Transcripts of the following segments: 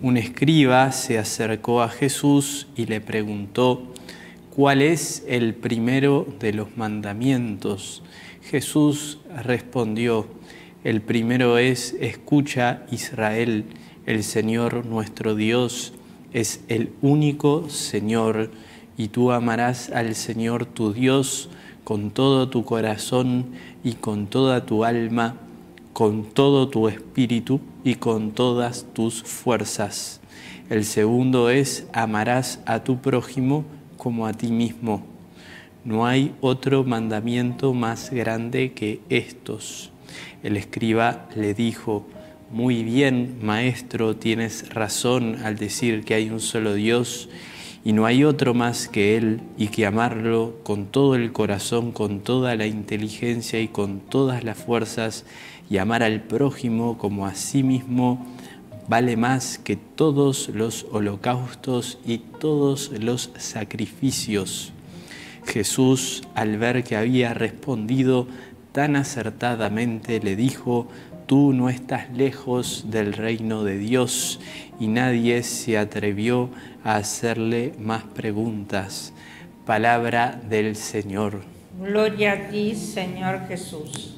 Un escriba se acercó a Jesús y le preguntó: ¿cuál es el primero de los mandamientos? Jesús respondió: el primero es: escucha, Israel, el Señor nuestro Dios es el único Señor, y tú amarás al Señor tu Dios con todo tu corazón y con toda tu alma, con todo tu espíritu y con todas tus fuerzas. El segundo es: amarás a tu prójimo como a ti mismo. No hay otro mandamiento más grande que estos. El escriba le dijo: muy bien, maestro, tienes razón al decir que hay un solo Dios y no hay otro más que Él, y que amarlo con todo el corazón, con toda la inteligencia y con todas las fuerzas, y amar al prójimo como a sí mismo, vale más que todos los holocaustos y todos los sacrificios. Jesús, al ver que había respondido tan acertadamente, le dijo: tú no estás lejos del reino de Dios. Y nadie se atrevió a hacerle más preguntas. Palabra del Señor. Gloria a ti, Señor Jesús.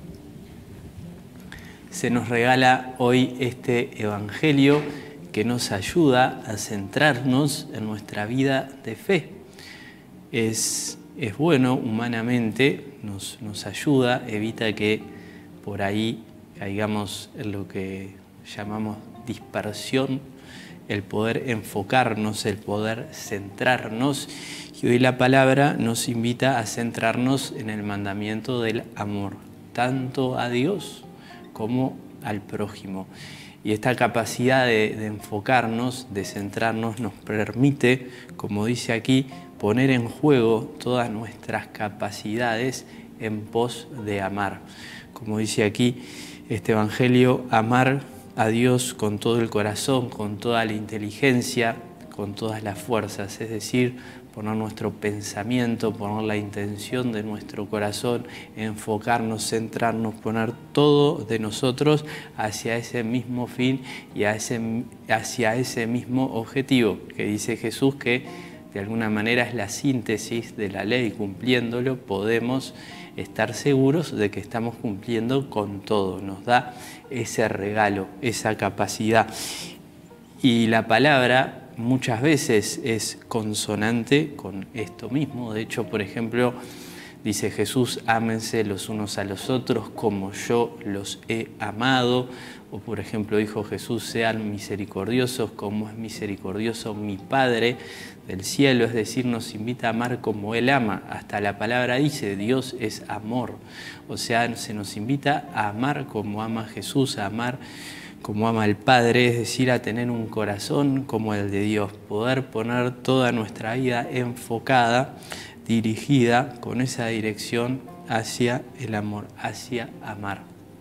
Se nos regala hoy este Evangelio que nos ayuda a centrarnos en nuestra vida de fe. Es bueno humanamente, nos ayuda, evita que por ahí caigamos en lo que llamamos dispersión, el poder enfocarnos, el poder centrarnos. Y hoy la palabra nos invita a centrarnos en el mandamiento del amor, tanto a Dios como al prójimo. Y esta capacidad de enfocarnos, de centrarnos, nos permite, como dice aquí, poner en juego todas nuestras capacidades en pos de amar. Como dice aquí este Evangelio, amar a Dios con todo el corazón, con toda la inteligencia, con todas las fuerzas, es decir, poner nuestro pensamiento, poner la intención de nuestro corazón, enfocarnos, centrarnos, poner todo de nosotros hacia ese mismo fin y hacia ese mismo objetivo, que dice Jesús que de alguna manera es la síntesis de la ley. Cumpliéndolo podemos estar seguros de que estamos cumpliendo con todo. Nos da ese regalo, esa capacidad. Y la palabra muchas veces es consonante con esto mismo. De hecho, por ejemplo, dice Jesús: ámense los unos a los otros como yo los he amado. O por ejemplo, dijo Jesús: sean misericordiosos como es misericordioso mi Padre del cielo. Es decir, nos invita a amar como Él ama. Hasta la palabra dice: Dios es amor. O sea, se nos invita a amar como ama Jesús, a amar como ama el Padre, es decir, a tener un corazón como el de Dios, poder poner toda nuestra vida enfocada, dirigida con esa dirección hacia el amor, hacia amar.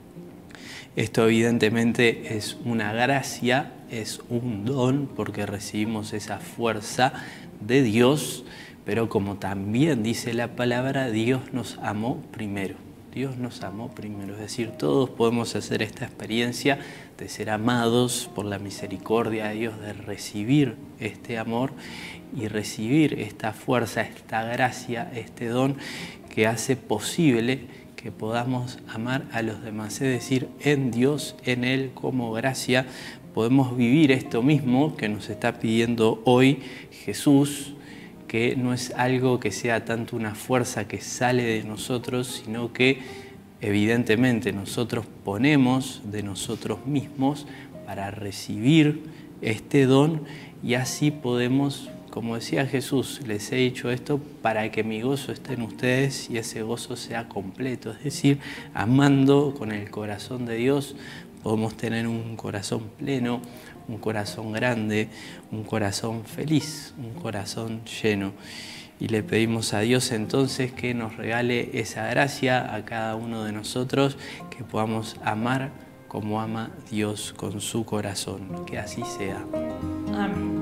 Esto evidentemente es una gracia, es un don, porque recibimos esa fuerza de Dios, pero como también dice la palabra, Dios nos amó primero. Dios nos amó primero, es decir, todos podemos hacer esta experiencia de ser amados por la misericordia de Dios, de recibir este amor y recibir esta fuerza, esta gracia, este don que hace posible que podamos amar a los demás. Es decir, en Dios, en Él como gracia, podemos vivir esto mismo que nos está pidiendo hoy Jesús, que no es algo que sea tanto una fuerza que sale de nosotros, sino que evidentemente nosotros ponemos de nosotros mismos para recibir este don, y así podemos, como decía Jesús: les he dicho esto para que mi gozo esté en ustedes y ese gozo sea completo. Es decir, amando con el corazón de Dios podemos tener un corazón pleno, un corazón grande, un corazón feliz, un corazón lleno. Y le pedimos a Dios entonces que nos regale esa gracia a cada uno de nosotros, que podamos amar como ama Dios con su corazón. Que así sea. Amén.